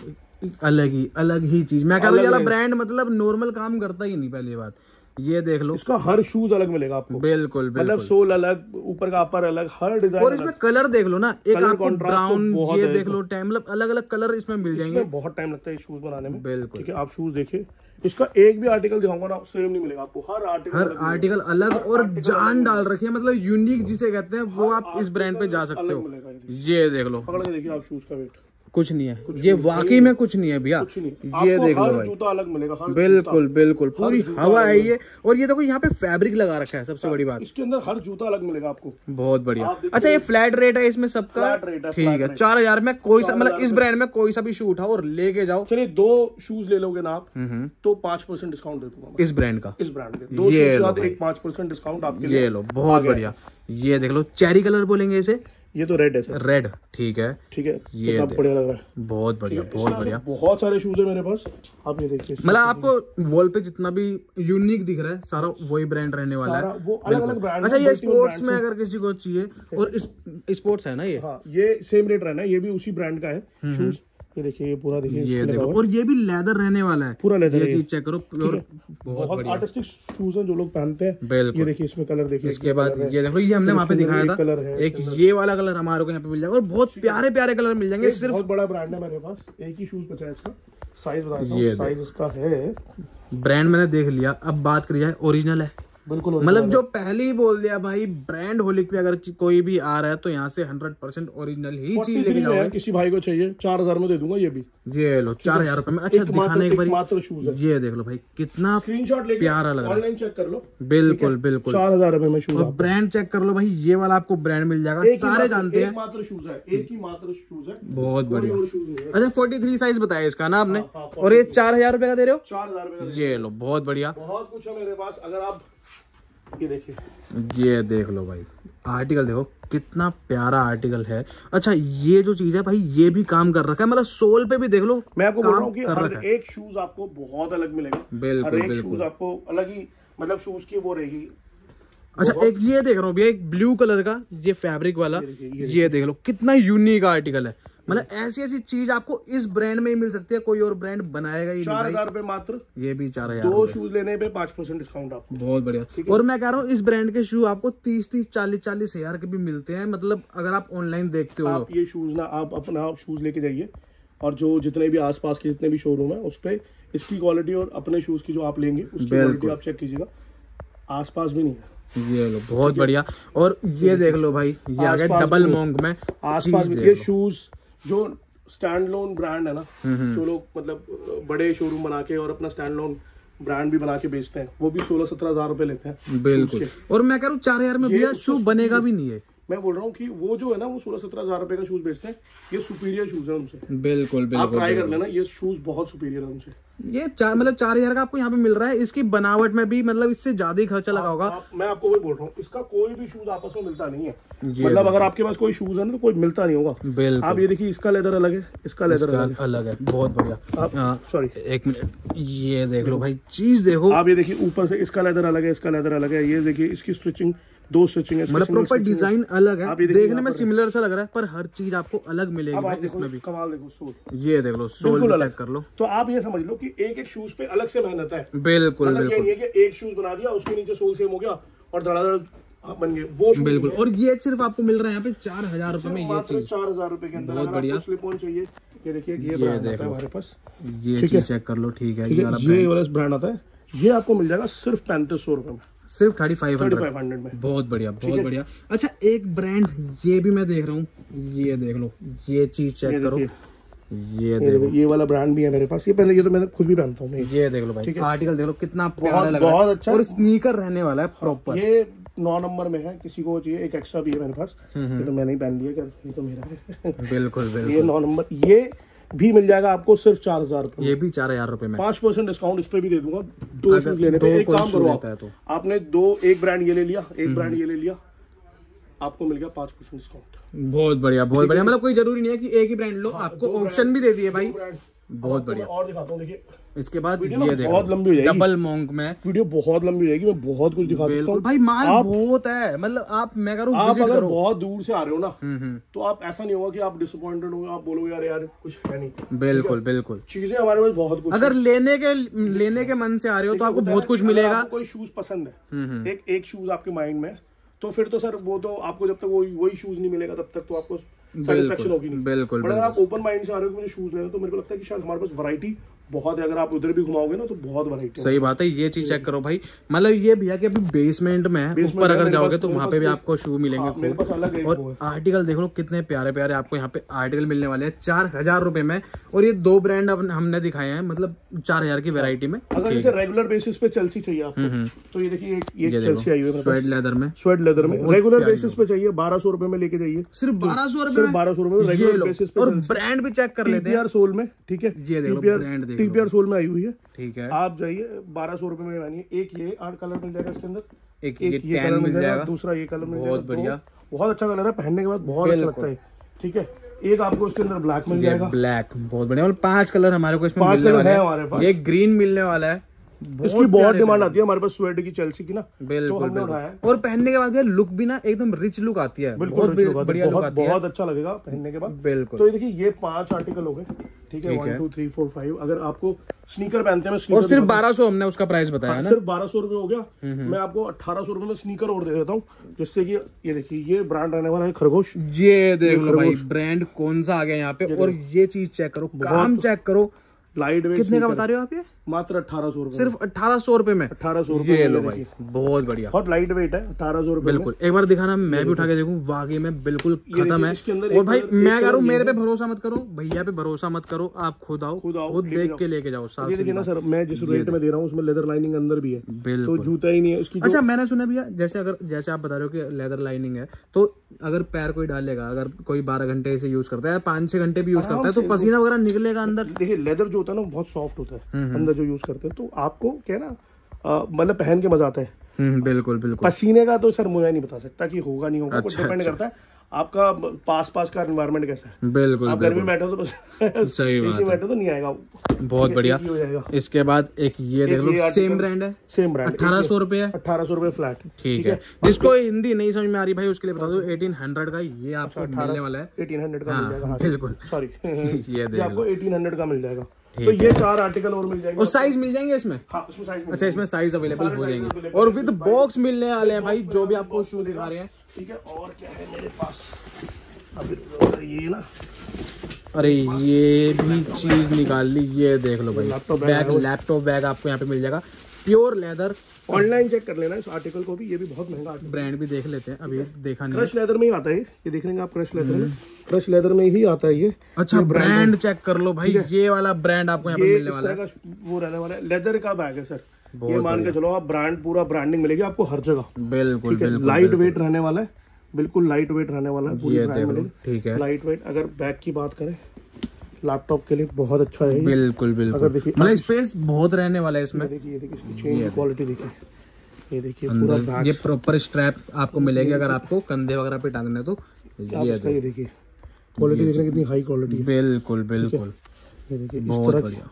अलग ही चीज। मैं कह रहा हूँ ब्रांड मतलब नॉर्मल काम करता ही नहीं, पहली बात। ये देख लो, इसका हर शूज अलग मिलेगा आपको। बिल्कुल, मतलब सोल अलग, ऊपर का अपर अलग, हर डिजाइन। और इसमें कलर देख लो ना, एक आपको ब्राउन, ये देख लो, टाइम मतलब अलग अलग कलर इसमें मिल जाएंगे। बहुत टाइम लगता है शूज बनाने में। बिल्कुल, ठीक है। आप शूज देखिए, इसका एक भी आर्टिकल दिखाऊंगा ना, सेम नहीं मिलेगा आपको। हर आर्टिकल अलग और जान डाल रखी है, मतलब यूनिक जिसे कहते हैं, वो आप इस ब्रांड पे जा सकते हो। ये देख लो, पकड़ के देखिए आप शूज का वेट, कुछ नहीं है, ये वाकई में कुछ नहीं है भैया। कुछ नहीं, ये आपको देख लो हर भाई, जूता अलग मिलेगा, हर बिल्कुल बिल्कुल पूरी जूता हवा है अलग ये। और ये देखो यहाँ पे फैब्रिक लगा रखा है, सबसे बड़ी बात, इसके अंदर हर जूता अलग मिलेगा आपको। बहुत बढ़िया। आप देखिए, अच्छा ये फ्लैट रेट है इसमें सबका? फ्लैट रेट है, ठीक फ्लैट है, रेट। 4000 में कोई सा, मतलब 4000 इस ब्रांड में कोई सा भी शू उठाओ और लेके जाओ। चलिए 2 शूज ले लोगे ना आप, तो 5% डिस्काउंट दे दूंगा इस ब्रांड का, इस ब्रांड के 2 ये शूज लो साथ भाई। एक 5% डिस्काउंट आपके लिए। ये लो, बहुत बढ़िया। ये देख लो, चेरी कलर बोलेंगे इसे, ये तो रेड है सर, रेड, ठीक है। ठीक है, ये कितना बढ़िया लग रहा है, बहुत बढ़िया, ठीक है। बहुत इस तरह बढ़िया। से बहुत सारे शूज है मेरे पास, आप ये देखिए। मतलब आपको वॉल पे जितना भी यूनिक दिख रहा है सारा वही ब्रांड रहने वाला सारा है, वो अलग-अलग ब्रांड। अच्छा ये स्पोर्ट्स में अगर किसी को चाहिए, और स्पोर्ट्स है ना ये? हाँ, ये सेम रेट रहना है, ये भी उसी ब्रांड का है शूज। ये देखिए, ये पूरा देखिए, ये देखो, और ये भी लेदर रहने वाला है, पूरा लेदर ये है। चीज चेक करो, प्योर, बहुत बहुत बढ़िया, आर्टिस्टिक शूज हैं जो लोग पहनते हैं। बिल्कुल। ये देखिए, इसमें कलर देखिए। इसके बाद ये देखो, ये हमने वहाँ पे दिखाया था, कलर है एक ये वाला कलर हमारे को यहाँ पे मिल जाएगा, और बहुत प्यारे प्यारे कलर मिल जाएंगे। सिर्फ बहुत बड़ा ब्रांड है मेरे पास, एक ही शूज बचा है इसका। साइज बता देता ये हूं, साइज इसका है, ब्रांड मैंने देख लिया, अब बात करी जाए ओरिजिनल है, बिल्कुल मतलब जो पहले ही बोल दिया भाई, ब्रांड होलिक पे अगर कोई भी आ रहा है तो यहाँ से 100% ओरिजिनल ही चीज लेके 43 में जाओगे। है, किसी भाई को चाहिए 4000 में दे दूंगा ये भी। ये लो 4000 रुपए में। अच्छा दिखाने एक बार, मात्र शूज है। ये देख लो भाई, कितना स्क्रीनशॉट लेके प्यारा लग रहा है, ऑनलाइन चेक कर लो, बिल्कुल बिल्कुल। 4000 रुपए में शूज। और ब्रांड चेक कर लो भाई, ये वाला आपको ब्रांड मिल जाएगा, सारे जानते हैं। मात्र शूज है, एक ही मात्र शूज है, बहुत बढ़िया। और शूज नहीं है। अच्छा 43 साइज बताया इसका ना आपने, हाँ, और ये 4000 रुपए का दे रहे हो? 4000 रुपए का। ये लो, बहुत बढ़िया। बहुत कुछ है मेरे पास, अगर आप ये देखिए, ये देख लो भाई, आर्टिकल देखो कितना प्यारा आर्टिकल है। अच्छा ये जो चीज है भाई, ये भी काम कर रखा है, मतलब सोल पे भी देख लो, मैं आपको बोल रहा हूँ कि कर हर रखा है। एक शूज आपको बहुत अलग मिलेगा, बिल्कुल हर एक बिल्कुल। शूज आपको अलग ही, मतलब शूज की वो रहेगी। अच्छा एक ये देख रहा हूँ भैया, एक ब्लू कलर का ये फैब्रिक वाला, ये देख लो कितना यूनिक आर्टिकल है। मतलब ऐसी ऐसी चीज आपको इस ब्रांड में ही मिल सकती है, कोई और ब्रांड बनाएगा ही नहीं। 4000 रुपए मात्र, ये भी 4000। 2 शूज लेने पे 5% डिस्काउंट आपको। बहुत बढ़िया। और मैं कह रहा हूँ इस ब्रांड के शू आपको 30-30, 40-40 हजार के भी मिलते हैं, मतलब अगर आप ऑनलाइन देखते हो। आप ये शूज ना, आप अपना शूज लेके जाइए, और जो जितने भी आसपास के जितने भी शोरूम है उस पे इसकी क्वालिटी और अपने शूज की जो आप लेंगे उसकी क्वालिटी आप चेक कीजिएगा, आसपास भी नहीं है। ये लो, बहुत बढ़िया। और ये देख लो भाई, ये आ गया डबल मोंग में, आसपास भी ये शूज जो स्टैंड लोन ब्रांड है ना, जो लोग मतलब बड़े शोरूम बना के और अपना स्टैंड लोन ब्रांड भी बना के बेचते हैं, वो भी 16-17 हजार रुपए लेते हैं। बिल्कुल। और मैं कह रहा हूँ 4000 में भैया शू बनेगा भी नहीं है। मैं बोल रहा हूँ कि वो जो है ना, वो 16-17 हजार रुपए का शूज बेचते हैं, ये सुपीरियर शूज है उनसे। बिल्कुल बिल्कुल, आप ट्राई कर लेना, ये शूज बहुत सुपीरियर है उनसे। ये मतलब 4000 का आपको यहाँ पे मिल रहा है, इसकी बनावट में भी मतलब इससे ज्यादा ही खर्चा लगा होगा। मैं आपको वही बोल रहा हूँ, इसका कोई भी शूज आपस में मिलता नहीं है, मतलब अगर आपके पास कोई शूज है ना तो कोई मिलता नहीं होगा। बिल्कुल। आप ये देखिए, इसका लेदर अलग है, इसका लेदर अलग है, बहुत बढ़िया। सॉरी एक मिनट, ये देख लो भाई, चीज देखो आप, ये देखिए ऊपर से इसका लेदर अलग है, इसका लेदर अलग है। ये देखिए इसकी स्टिचिंग, 2 स्टिचिंग है, मतलब प्रॉपर डिजाइन अलग है, देखिए देखने में सिमिलर सा लग रहा है, पर हर चीज आपको अलग मिलेगी भाई इसमें भी। कमाल देखो सोल, ये देख लो, सोल चेक कर लो। तो आप ये समझ लो कि एक एक शूज पे अलग से मेहनत है। बिल्कुल मतलब ये बिल्कुल, नहीं है कि एक शूज बना दिया, उसके नीचे सोल सेम हो गया और धड़ाधड़ बन गए, वो शूज बिल्कुल। और ये सिर्फ आपको मिल रहा है यहाँ पे 4000 रुपए में, ये चीज 4000 रुपए के अंदर। बहुत बढ़िया। स्लिप ऑन चाहिए, ये देखिए, ये ब्रांड आता है हमारे पास, ये चीज चेक कर लो, ठीक है। ये वाला ब्रांड आता है, ये आपको मिल जाएगा सिर्फ 3500 रुपए में, सिर्फ 3500 में। बहुत बढ़िया, बहुत बढ़िया। अच्छा एक ब्रांड ये भी मैं देख रहा हूँ, ये देख लो, ये चीज चेक करो, ये देखो, ये वाला ब्रांड भी है मेरे पास, ये पहले, ये तो मैं खुद भी पहनता हूँ। ये देख लो भाई, आर्टिकल देख लो कितना प्यारा लग रहा है, बहुत अच्छा, और स्नीकर रहने वाला है प्रॉपर। ये 9 नंबर में है, किसी को चाहिए एक एक्स्ट्रा भी है मेरे पास, ये तो मैंने ही पहन लिया, क्या ये तो मेरा है। बिल्कुल बिल्कुल। ये 9 नंबर, ये भी मिल जाएगा आपको सिर्फ 4000 रुपए, ये भी 4000 रुपए में, 5% डिस्काउंट इस पे भी दे दूंगा। 2 शूज लेने पे एक काम करो आप, आपने एक ब्रांड ये ले लिया, एक ब्रांड ये ले लिया, आपको मिल गया 5% डिस्काउंट। बहुत बढ़िया, बहुत बढ़िया। मतलब कोई जरूरी नहीं है कि एक ही ब्रांड लो, आपको ऑप्शन भी दे दिए भाई, बहुत बढ़िया। और दिखाता हूँ, देखिए इसके बाद ये देखो, बहुत लंबी हो जाएगी डबल मोंक में, वीडियो बहुत लंबी हो जाएगी, मैं बहुत कुछ दिखा सकता हूँ भाई, माल बहुत है। मतलब आप, मैं करूँ, आप अगर बहुत दूर से आ रहे हो ना, तो आप ऐसा नहीं होगा कि आप डिसअपॉइंटेड हो, आप बोलोगे यार यार कुछ है नहीं। बिल्कुल बिल्कुल, चीजें हमारे पास बहुत कुछ, अगर लेने के मन से आ रहे हो तो आपको बहुत कुछ मिलेगा। कोई शूज पसंद है, एक शूज आपके माइंड में, तो फिर तो सर वो तो आपको जब तक वही शूज नहीं मिलेगा तब तक तो आपको सेटिस्फेक्शन होगी नहीं। बिल्कुल। बट अगर आप ओपन माइंड से आ रहे हो कि मुझे शूज लेना, तो मेरे को लगता है कि शायद हमारे पास वैरायटी बहुत है, अगर आप उधर भी घुमाओगे ना तो बहुत वैरायटी। सही बात है, ये चीज चेक करो भाई, मतलब ये भैया कि अभी बेसमेंट में है, ऊपर अगर जाओगे तो वहाँ पे भी आपको शू मिलेंगे खूब। और आर्टिकल देख लो कितने प्यारे प्यारे आपको यहाँ पे आर्टिकल मिलने वाले हैं 4000 रुपए में। और ये 2 ब्रांड हमने दिखाए हैं, मतलब 4000 की वैरायटी में। अगर इसे रेगुलर बेसिस पे चेल्सी चाहिए आपको तो ये देखिए ये चेल्सी आई हुई है स्वेट लेदर में। स्वेट लेदर में रेगुलर बेसिस पे चाहिए, 1200 रुपए में लेके जाइए, सिर्फ 1200 रुपए, सिर्फ 1200 रुपए में रेगुलर बेसिस पे। और ब्रांड भी चेक कर लेते हैं, सोल में, ठीक है, ये देखो ब्रांड देखो, टीपीआर सोल में आई हुई है, ठीक है। आप जाइए 1200 रुपए में बनिए। एक ये 8 कलर मिल जाएगा इसके अंदर, एक ये कलर मिल जाएगा, दूसरा ये कलर मिल जाएगा, बहुत बढ़िया, बहुत अच्छा कलर है, पहनने के बाद बहुत अच्छा लगता है, ठीक है। एक आपको इसके अंदर ब्लैक मिल जाएगा, ब्लैक बहुत बढ़िया, मतलब 5 कलर हमारे को इसमें मिलने वाले हैं। ये ग्रीन मिलने वाला है, इसकी बहुत डिमांड आती है हमारे पास स्वेट की चेल्सी की ना, बिल्कुल, तो हमने उठाया। और पहनने के बाद भी लुक भी ना एकदम रिच लुक आती है, बिल्कुल बढ़िया लुक आती है, बहुत अच्छा लगेगा पहनने के बाद, बिल्कुल। तो ये देखिए ये 5 आर्टिकल हो गए, ठीक है, 1 2 3 4 5। अगर आपको स्नीकर पहनते हैं, और सिर्फ 1200 हमने उसका प्राइस बताया ना, सिर्फ 1200 रुपए हो गया। मैं आपको 1800 रुपए में स्नीकर और दे देता हूँ, जिससे कि ये देखिए ये ब्रांड रहने वाला है खरगोश। ये देख लो भाई ब्रांड कौन सा आ गया यहाँ पे, और ये चीज चेक करो, काम चेक करो, लाइट वेट। कितने का बता रहे हो आप ये? मात्र 1800 रुपए, सिर्फ 1800 रुपए में, 1800 रुपए। ये लो भाई बहुत बढ़िया, बहुत लाइट वेट है, 1800 रुपए। बिल्कुल, एक बार दिखाना, मैं भी उठा के देखूं, वाकई में बिल्कुल खत्म है। और भाई मैं कह रहा हूँ मेरे पे भरोसा मत करो, भैया पे भरोसा मत करो, आप खुद आओ, खुद देख के लेके जाओ। ये देखिए ना सर, मैं जिस रेट में दे रहा हूँ उसमें लेदर लाइनिंग अंदर भी है, तो जूता ही नहीं है उसकी। अच्छा मैंने सुना भैया, जैसे आप बता रहे हो कि लेदर लाइनिंग है, तो अगर पैर कोई डालेगा, अगर कोई 12 घंटे इसे यूज करता है, 5-6 घंटे भी यूज करता है, तो पसीना वगैरह निकलेगा अंदर। देखिए लेदर जो होता है ना बहुत सॉफ्ट होता है अंदर जो यूज करते हैं, तो आपको क्या ना मतलब पहन के मजा आता है। बिल्कुल बिल्कुल। पसीने का तो सर मुझे नहीं बता सकता कि होगा नहीं होगा, कुछ डिपेंड करता है आपका पास का एनवायरनमेंट कैसा है। बिल्कुल, आप घर में बैठे हो तो सही बात है, बैठे तो नहीं आएगा, बहुत बढ़िया। इसके बाद एक ये देख लो, सेम ब्रांड है, सेम ब्रांड, 1800 रुपए है, 1800 रुपए फ्लैट, ठीक है। जिसको हिंदी नहीं समझ में आ रही भाई उसके लिए बता दो, 1800 का ये आपको मिलने वाला है, 1800 का मिल जाएगा, बिल्कुल, सॉरी ये आपको 1800 का मिल जाएगा। तो ये 4 आर्टिकल और मिल जाएंगे। और साइज मिल जाएंगे इसमें? हाँ, इसमें साइज। अच्छा इसमें साइज अवेलेबल हो जाएंगे, और विद बॉक्स मिलने वाले हैं भाई, जो भी आपको शू दिखा रहे हैं, ठीक है। और क्या है मेरे पास अभी ये ना, अरे ये भी चीज निकाल ली, ये देख लो भाई, लैपटॉप बैग आपको यहाँ पे मिल जाएगा, प्योर लेदर। ऑनलाइन चेक कर लेना इस आर्टिकल को भी, ये भी बहुत महंगा आर्टिकल। ब्रांड भी देख लेते हैं, अभी देखा नहीं। क्रश लेदर में ही आता है ये देख लेंगे आप, क्रश लेदर में, क्रश लेदर में ही आता है ये। अच्छा ब्रांड चेक कर लो भाई, ये वाला ब्रांड आपको यहाँ पे मिलने वाला है, वो रहने वाला है। लेदर का बैग है सर, ये मान के चलो आप, ब्रांड पूरा ब्रांडिंग मिलेगी आपको हर जगह, बिल्कुल बिल्कुल। लाइट वेट रहने वाला है, बिल्कुल लाइट वेट रहने वाला है, पूरी ब्रांड मिलेगी, ठीक है। Light weight. अगर बैग की बात करें लैपटॉप के लिए बहुत अच्छा है, बिल्कुल बिल्कुल। अगर देखिए मतलब स्पेस बहुत रहने वाला है इसमें, देखिए इसकी चेन की क्वालिटी देखिए, ये देखिए पूरा बैग, ये प्रॉपर स्ट्रैप आपको मिलेगी अगर आपको कंधे वगैरह पे टांगने, तो ये देखिए क्वालिटी देखने कितनी हाई क्वालिटी है, बिल्कुल बिल्कुल, ये देखिए बहुत बढ़िया।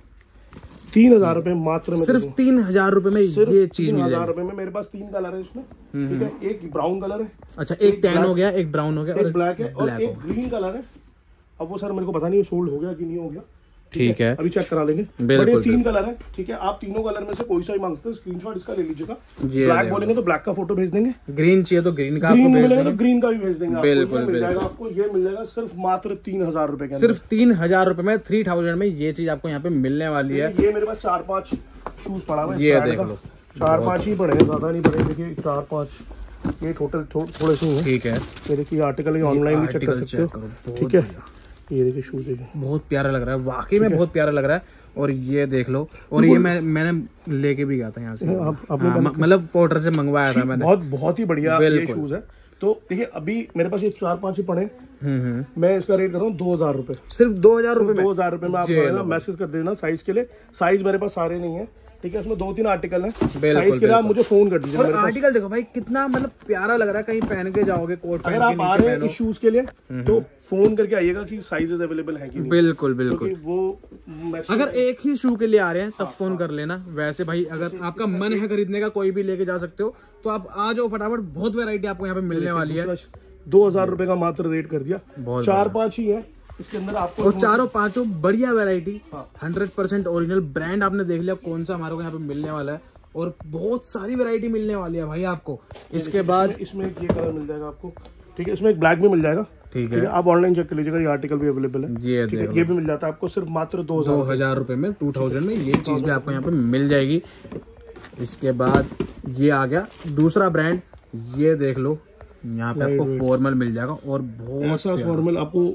3000 रुपए मात्र में, सिर्फ 3000 रुपए में ये चीज मिल जाएगी। 3000 रुपए में। मेरे पास 3 कलर है इसमें, ठीक है। एक ब्राउन कलर है, अच्छा एक टैन हो गया, एक ब्राउन हो गया, एक ब्लैक है, और एक ग्रीन कलर है। अब वो सर मेरे को पता नहीं सोल्ड हो गया कि नहीं हो गया, ठीक है, अभी चेक करा लेंगे। बट ये 3 कलर है, ठीक है। आप तीनों कलर में से कोई सा ही मांगते हो, स्क्रीनशॉट इसका ले लीजिएगा। ब्लैक बोलेंगे तो ब्लैक का फोटो भेज देंगे, ग्रीन चाहिए तो ग्रीन का आपको भेज देंगे, तो ग्रीन का भी भेज देंगे। बिल्कुल मिल जाएगा आपको, ये मिल जाएगा सिर्फ मात्र 3000 रुपए के, सिर्फ 3000 रुपए में, 3000 में ये चीज आपको यहाँ पे मिलने वाली है। ये मेरे पास 4-5 शूज पड़ा हुआ है, ये देख लो, 4-5 ही पड़े, ज्यादा नहीं पड़े। देखिए 4-5 ये टोटल थोड़े से हैं, ठीक है। ये देखिए आर्टिकल ऑनलाइन भी चेक कर सकते हो, ठीक है। ये देखिए शूज देखिए, बहुत प्यारा लग रहा है, वाकई में बहुत प्यारा लग रहा है। और ये देख लो, और ये मैंने लेके भी गया था यहाँ से, मतलब पोर्टर से मंगवाया था मैंने, बहुत ही बढ़िया ये शूज है। तो देखिए अभी मेरे पास ये 4-5 ही पड़े, मैं इसका रेट कर रहा हूँ 2000 रुपए, सिर्फ 2000 रुपए में। 2000 रुपए में आप मैसेज कर देना साइज के लिए, साइज मेरे पास सारे नहीं है, ठीक है। उसमें 2-3 आर्टिकल हैं, साइज के लिए आप मुझे फोन कर दीजिए। और आर्टिकल देखो भाई कितना मतलब प्यारा लग रहा है, कहीं पहन के जाओगे कोट, अगर आप आ रहे हैं इस शूज के लिए तो फोन करके आइएगा कि साइजेस अवेलेबल है कि नहीं। बिल्कुल बिल्कुल, वो अगर एक ही शू के लिए आ रहे हैं तब फोन कर लेना। वैसे भाई अगर आपका मन है खरीदने का, कोई भी लेके जा सकते हो, तो आप आ जाओ फटाफट, बहुत वैरायटी आपको यहाँ पे मिलने वाली है। 2000 रुपए का मात्र रेट कर दिया, 4-5 ही है इसके अंदर आपको, और 4-5 बढ़िया वैरायटी, 100% ओरिजिनल ब्रांड आपने देख लिया कौन सा हमारे को यहाँ पे मिलने वाला है, और बहुत सारी वैरायटी मिलने वाली है भाई आपको। इसके बाद इसमें ये कलर मिल जाएगा आपको, ठीक है। इसमें एक ब्लैक भी मिल जाएगा, ठीक है। आप ऑनलाइन चेक कर लीजिएगा, ये आर्टिकल भी अवेलेबल है। ये ठीक है, ये भी मिल जाता है आपको सिर्फ मात्र 2000 रुपए में, 2000 में ये चीज भी आपको यहाँ पे मिल जाएगी। इसके बाद ये आ गया दूसरा ब्रांड, ये देख लो, यहाँ पे आपको फॉर्मल मिल जाएगा और बहुत फॉर्मल आपको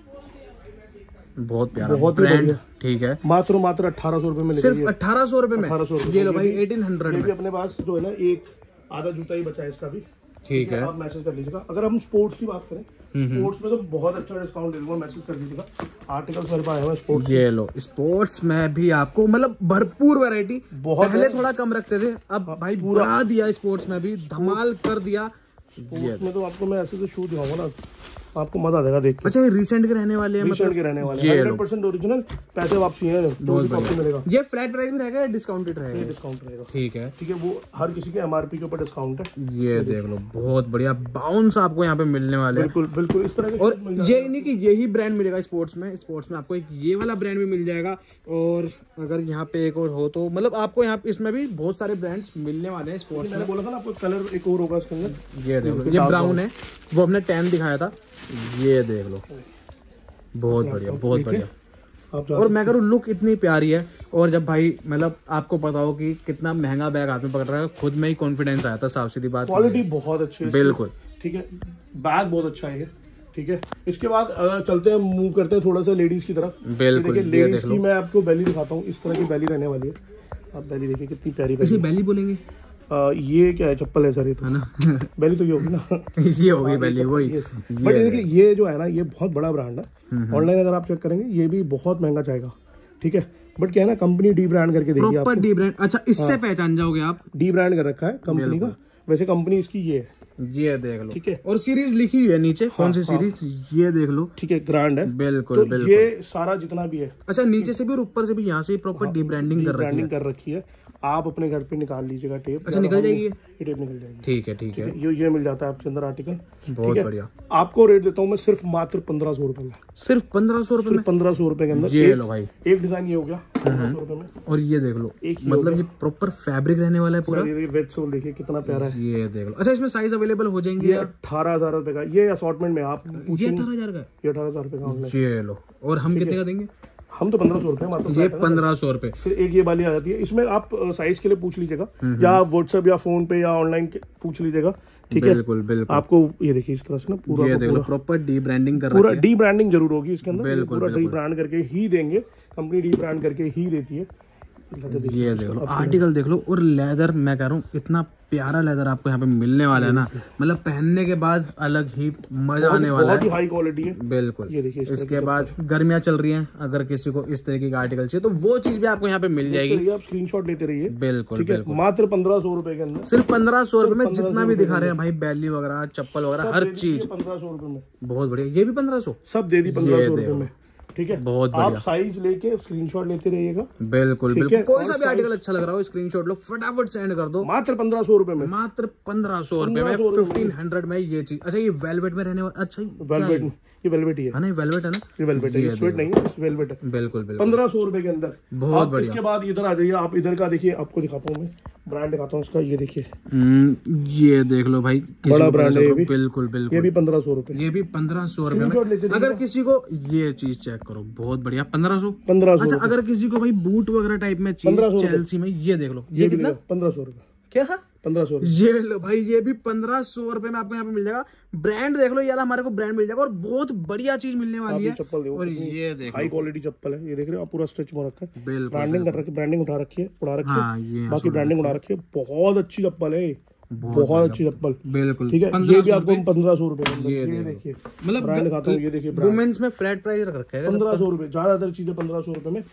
बहुत प्यारा ब्रांड। ठीक है, मात्र 1800 रुपए में, सिर्फ 1800 रुपए में। 1800 ये लो भाई 1800 में। अपने पास जो है ना एक आधा जूता ही बचा है इसका भी। ठीक है, आप मैसेज कर लीजिएगा। अगर हम स्पोर्ट्स की बात करें, स्पोर्ट्स में तो बहुत अच्छा डिस्काउंट दे दूंगा, मैसेज कर लीजिएगा। आर्टिकल्स मेरे पास है स्पोर्ट्स। ये लो, स्पोर्ट्स में भी आपको मतलब भरपूर वैरायटी। पहले थोड़ा कम रखते थे, अब भाई बढ़ा दिया, स्पोर्ट्स में भी धमाल कर दिया। स्पोर्ट्स में तो आपको मैं ऐसे तो शू दिखाऊंगा ना, आपको मजा आ जाएगा देख के। अच्छा, ये रिसेंट के रहने वाले हैं, रिसेंट के रहने वाले हैं, 100% ओरिजिनल, पैसे वापसी है, मिलेगा। ये फ्लैट प्राइस में रहेगा या डिस्काउंटेड रहेगा? डिस्काउंट रहेगा। ठीक है, ठीक है, वो हर किसी के एमआरपी के ऊपर डिस्काउंट है। ये देख लो, बहुत बढ़िया बाउंस आपको यहाँ पे मिलने वाले हैं। बिल्कुल बिल्कुल इस तरह के। और ये नहीं कि यही ब्रांड मिलेगा स्पोर्ट्स में, स्पोर्ट्स में आपको एक ये वाला ब्रांड भी मिल जाएगा। और अगर यहाँ पे एक और हो तो मतलब आपको यहाँ इसमें भी बहुत सारे ब्रांड्स मिलने वाले हैं स्पोर्ट्स में। मैंने बोला था ना आपको कलर एक और होगा इसके अंदर। ये देखो, ये ब्राउन है, वो हमने टैन दिखाया था। ये देख लो, बहुत बढ़िया, बहुत बढ़िया। और मैं करूँ लुक इतनी प्यारी है। और जब भाई मतलब आपको पता हो कि कितना महंगा बैग हाथ में पकड़ रहा है, खुद में ही कॉन्फिडेंस आया था, साफ सीधी बात। क्वालिटी बहुत अच्छी है, बिल्कुल। ठीक है, बैग बहुत अच्छा है। ठीक है, इसके बाद चलते हैं, मूव करते हैं थोड़ा सा लेडीज की तरफ। बिल्कुल, लेडीज की मैं आपको बेली दिखाता हूँ। इस तरह की बेली रहने वाली है। आप बेली देखिए कितनी प्यारी। इसे बेली बोलेंगे? ये क्या है, चप्पल है सर, ये तो है ना। बेली तो ये होगी ना। ये होगी बेली, वही। बट देखिए, ये जो है ना, ये बहुत बड़ा ब्रांड है। ऑनलाइन अगर आप चेक करेंगे, ये भी बहुत महंगा जाएगा। ठीक है, बट क्या है ना, कंपनी डी ब्रांड करके देगी आपको। डी ब्रांड, अच्छा, इससे पहचान जाओगे आप। डी ब्रांड कर रखा है कंपनी का। वैसे कंपनी इसकी ये है। ये देख लो, ठीक है, और सीरीज लिखी हुई है नीचे, कौन सी सीरीज, ये देख लो। ठीक है, ग्रांड है। बिल्कुल, तो बिल्कुल। ये सारा जितना भी है, अच्छा, नीचे से भी और ऊपर से भी, यहाँ से प्रॉपर डी ब्रांडिंग कर रखी है। आप अपने घर पे निकाल लीजिएगा टेप। अच्छा, निकल जाएगी ये टेप, निकल जाएगी। ठीक है, ठीक है। ये मिल जाता है आपके अंदर आर्टिकल। बहुत बढ़िया। आपको रेट देता हूँ मैं सिर्फ मात्र 1500 रुपए में। सिर्फ 1500 रुपए में? 1500 रुपए के अंदर। ये लो भाई, एक डिजाइन ये हो गया 1500 रुपए में। और ये देख लो, मतलब ये प्रॉपर फैब्रिक रहने वाला है पूरा। वेज सोल देखिए कितना प्यारा है। ये देख लो। अच्छा, इसमें साइज अवेलेबल हो जाएंगे? 18,000 रुपए का ये असॉर्टमेंट में। आप ये 18,000 का? ये 18,000 रुपए का। ये लो, और हम कितने का देंगे? हम तो 1500 रुपए मात्र। ये 1500 रुपए। फिर एक ये वाली आ जाती है, इसमें आप साइज के लिए पूछ लीजिएगा, या व्हाट्सएप या फोन पे या ऑनलाइन पूछ लीजिएगा। ठीक है, बिल्कुल, बिल्कुल। आपको ये देखिए इस तरह से ना पूरा, ये देख लो, प्रॉपर डी ब्रांडिंग कर पूरा डी ब्रांडिंग जरूर होगी इसके अंदर। बिल्कुल, पूरा डी ब्रांड करके ही देंगे, कंपनी डी ब्रांड करके ही देती है। ये देख लो, आर्टिकल देख लो। और लेदर, मैं कह रहा हूँ इतना प्यारा लेदर आपको यहाँ पे मिलने वाला है ना, मतलब पहनने के बाद अलग ही मजा आने वाला है। बहुत ही हाई क्वालिटी है। बिल्कुल। ये देखिए, इसके बाद गर्मियाँ चल रही हैं, अगर किसी को इस तरीके का आर्टिकल चाहिए तो वो चीज भी आपको यहाँ पे मिल जाएगी। आप स्क्रीनशॉट लेते रहिए। बिल्कुल, बिल्कुल। मात्र 1500 रुपए के अंदर, सिर्फ 1500 रुपए में जितना भी दिखा रहे हैं भाई, बैली वगैरह, चप्पल वगैरह, हर चीज 1500 रुपए में। बहुत बढ़िया। ये भी 1500 सब दे दी 1500 रुपए में। ठीक है, बहुत आप साइज लेके स्क्रीनशॉट लेते रहिएगा। बिल्कुल, बिल्कुल। कोई सा भी आर्टिकल अच्छा लग रहा हो, स्क्रीनशॉट लो, फटाफट सेंड कर दो। मात्र 1500 रुपए में। मात्र 1500 रुपए में 1500 में ये चीज। अच्छा, ये वेलवेट में रहने वाला। अच्छा, वेलवेट, ये वेलवेट ही है ना? वेलवेट है ना? ये वेलवेट है, ये स्वेट नहीं है, वेलवेट है। बिल्कुल, बिल्कुल। 1500 रुपए के अंदर। बहुत बढ़िया। इसके बाद इधर आ जाइए, आप इधर का देखिए, आपको दिखाता हूँ मैं, ब्रांड दिखाता हूँ इसका। ये देखिए, ये देख लो भाई, बड़ा ब्रांड है ये भी। बिल्कुल, बिल्कुल। ये भी 1500 रुपए। ये भी 1500 रुपए में। अगर किसी को ये चीज चेक करो, बहुत बढ़िया, 1500। अच्छा, अगर किसी को भाई बूट वगैरह टाइप में चाहिए चेल्सी में, ये देख लो, ये कितना? 1500 रुपए। क्या? 1500। ये लो भाई, ये भी 1500 रुपए में आपको यहाँ पे मिल जाएगा। ब्रांड देख लो, ये हमारे को ब्रांड मिल जाएगा, और बहुत बढ़िया चीज मिलने वाली है। चप्पल और ये देखो, हाई क्वालिटी चप्पल है। ये देख रहे हो आप, पूरा स्ट्रेच में रखा है। ब्रांडिंग कर रखी है, ब्रांडिंग उठा रखी है, उड़ा रखी है। बाकी ब्रांडिंग उड़ा रखी है। बहुत अच्छी चप्पल है, बहुत अच्छी चप्पल। बिल्कुल, ठीक है। ये भी आपको 1500 रुपए में। ये देखिए, मतलब ब्रांड दिखाता हूँ। ये देखिए, वुमेन्स में फ्लैट प्राइस रख रखा है 1500 रुपए। ज्यादातर चीजें 1500 रुपए में।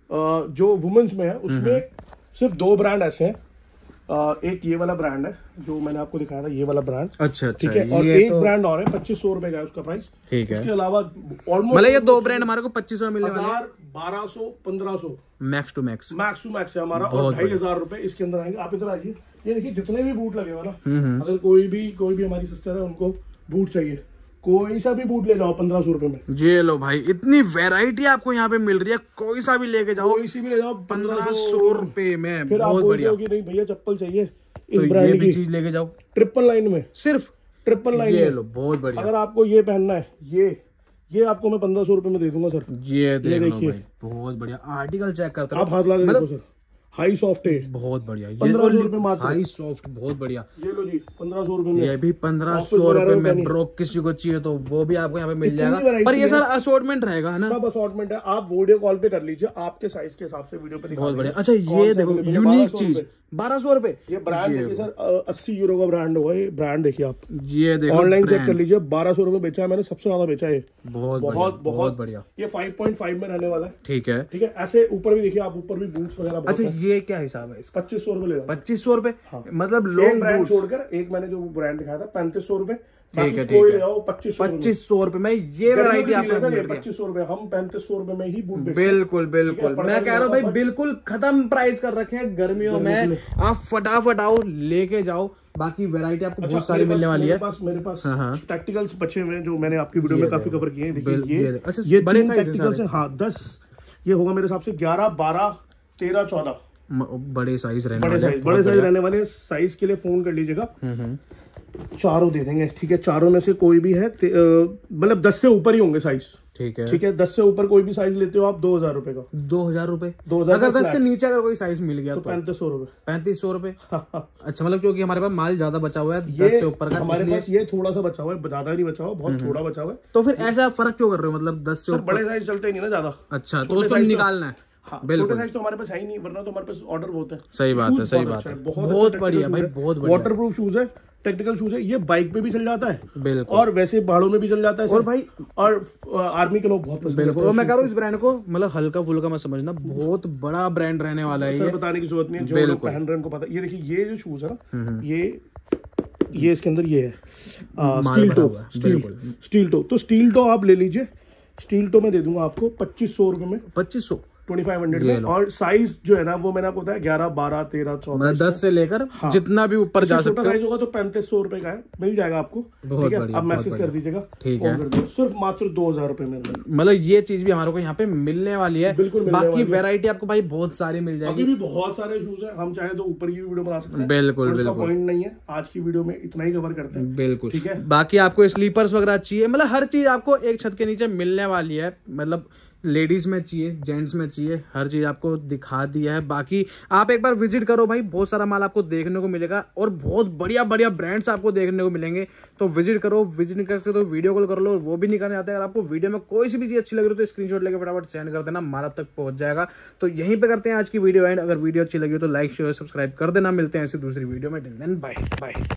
जो वुमेन्स में है, उसमें सिर्फ 2 ब्रांड ऐसे हैं। एक ये वाला ब्रांड है जो मैंने आपको दिखाया था, ये वाला ब्रांड। अच्छा, ठीक है। और एक ब्रांड और है, 2500 रुपए का है उसका प्राइस। ठीक है। उसके अलावा ऑलमोस्ट, मतलब ये 2 ब्रांड हमारे को 2500 में मिलने वाले हैं। 1200, 1500 मैक्स टू मैक्स है हमारा। और 2500 रुपए इसके अंदर आएंगे। आप इधर आइए, ये देखिए जितने भी बूट लगे हुए ना, अगर कोई भी हमारी सिस्टर है, उनको बूट चाहिए, कोई सा भी बूट ले जाओ 1500 रुपए में। ये लो भाई, इतनी वैरायटी आपको यहाँ पे मिल रही है, कोई सा भी लेके जाओ, कोई सी भी ले जाओ 1500 रुपए में। फिर आप बोलोगे नहीं भैया चप्पल चाहिए इस ब्रांड की, चीज लेके जाओ ट्रिपल लाइन में, सिर्फ 999 ये लो, बहुत बढ़िया। अगर आपको ये पहनना है, ये आपको मैं 1500 रुपए में दे दूंगा सर। ये देखिए, बहुत बढ़िया। आर्टिकल चेक करते आप हाथ लगा देखो सर, हाई सॉफ्ट है, बहुत बढ़िया। 1500 रुपए मात्र, हाई सॉफ्ट, बहुत बढ़िया। ये लो जी 1500 रुपए में। ये भी 1500 रुपए में ब्रो, किसी को चाहिए तो वो भी आपको यहाँ पे मिल जाएगा। पर ये सर असॉर्टमेंट रहेगा, है ना? सब असॉर्टमेंट है, आप वीडियो कॉल पे कर लीजिए, आपके साइज के हिसाब से वीडियो पे दिखा बहुत देंगे। बढ़िया। अच्छा ये देखो, यूनिक चीज, 1200 रुपए। ये ब्रांड देखिए सर, 80 यूरो का ब्रांड होगा ये ब्रांड। देखिए आप, ये देखो, ऑनलाइन चेक कर लीजिए, 1200 रुपए बेचा है मैंने, सबसे ज्यादा बेचा है। बहुत बढ़िया। ये 5.5 में रहने वाला है। ठीक है, ठीक है। ऐसे ऊपर भी देखिए आप, ऊपर भी बूट्स वगैरह। अच्छा ये क्या हिसाब है? 2500 रुपए लेगा। 2500 रुपए, मतलब एक लोग ब्रांड छोड़कर, एक मैंने जो ब्रांड दिखाया था 3500 रुपए, ठीक है, कोई ले आओ 2500 रुपए में ये वैरायटी आपको मिल रही है। 2500 रुपए, हम 3500 रुपए में ही बूट बेचते हैं। बिल्कुल बिल्कुल, मैं कह रहा हूँ भाई, बिल्कुल खत्म प्राइस कर रखे हैं गर्मियों में। आप फटाफट आओ, लेके जाओ। बाकी वैरायटी आपको बहुत सारी मिलने वाली है। मेरे पास टैक्टिकल्स बचे हुए हैं जो मैंने आपकी वीडियो में काफी कवर किए हैं। देखिए ये बड़े साइज है। हाँ 10, ये होगा मेरे हिसाब से 11, 12, 13, 14 बड़े साइज रहने बड़े साइज रहने वाले। साइज के लिए फोन कर लीजिएगा, चारों दे देंगे। ठीक है, चारों में से कोई भी है, मतलब 10 से ऊपर ही होंगे साइज। ठीक है, 10 से ऊपर कोई भी साइज लेते हो आप 2000 रुपए का। 2000 रुपए। अगर 10 से नीचे अगर कोई साइज मिल गया तो 3500 रुपए। 3500 रुपए। अच्छा, मतलब क्योंकि हमारे पास माल ज्यादा बचा हुआ है 10 से ऊपर का, हमारे पास ये थोड़ा सा बचा हुआ है, ज्यादा नहीं बचा हुआ, बहुत थोड़ा बचा हुआ है। तो फिर ऐसा फर्क क्यों कर रहे हो? मतलब 10 से ऊपर बड़े साइज चलते ही नहीं ना ज्यादा। अच्छा, तो उसको निकालना है। हाँ, छोटे साइज तो हमारे पास है ही नहीं, वरना तो हमारे पास ऑर्डर बहुत है। सही बात है, सही बात है। बहुत बढ़िया भाई, बहुत बढ़िया। वाटरप्रूफ शूज है, टेक्निकल शूज है, ये बाइक पे भी चल जाता है बिल्कुल, और वैसे पहाड़ों में भी चल जाता है। और भाई, और आर्मी के लोग बहुत पसंद करते हैं। और मैं कह रहा हूँ इस ब्रांड को मतलब हल्का फुल्का मत समझना, बहुत बड़ा ब्रांड रहने वाला है। ये बताने की जरूरत नहीं है, जो लोग पहन रहे हैं उनको पता। ये देखिए, ये जो शूज है ना, ये इसके अंदर ये है स्टील टो। तो स्टील टो आप ले लीजिए, स्टील टो मैं दे दूंगा आपको 2500 रुपए में। 2500 में। और साइज जो है ना, वो मैंने आपको बताया 11, 12, 13, 14, 10 से लेकर जितना भी ऊपर जा सकते हो। साइज होगा तो 3500 रुपए का है, मिल जाएगा आपको। ठीक है, आप मैसेज कर दीजिएगा, ठीक है। सिर्फ मात्र 2000 रुपए में। मतलब ये चीज भी हमारे को यहाँ पे मिलने वाली है। बिल्कुल, बाकी वैरायटी आपको भाई बहुत सारी मिल जाएगी। अभी भी बहुत सारे शूज है, हम चाहे तो ऊपर की वीडियो बना सकते हैं। बिल्कुल, पॉइंट नहीं है, आज की वीडियो में इतना ही कवर करते हैं। बिल्कुल, ठीक है। बाकी आपको स्लीपर्स वगैरह चाहिए, मतलब हर चीज आपको एक छत के नीचे मिलने वाली है। मतलब लेडीज में चाहिए, जेंट्स में चाहिए, हर चीज आपको दिखा दिया है। बाकी आप एक बार विजिट करो भाई, बहुत सारा माल आपको देखने को मिलेगा और बहुत बढ़िया बढ़िया ब्रांड्स आपको देखने को मिलेंगे। तो विजिट करो, विजिट नहीं कर सकते तो वीडियो कॉल कर लो, और वो भी नहीं करने आता है। अगर आपको वीडियो में कोई सी भी चीज अच्छी लग रही है तो स्क्रीनशॉट लेकर फटाफट सेंड कर देना, माल तक पहुंच जाएगा। तो यहीं पे करते हैं आज की वीडियो एंड। अगर वीडियो अच्छी लगी हो तो लाइक शेयर सब्सक्राइब कर देना। मिलते हैं ऐसी दूसरी वीडियो में। Till then bye bye.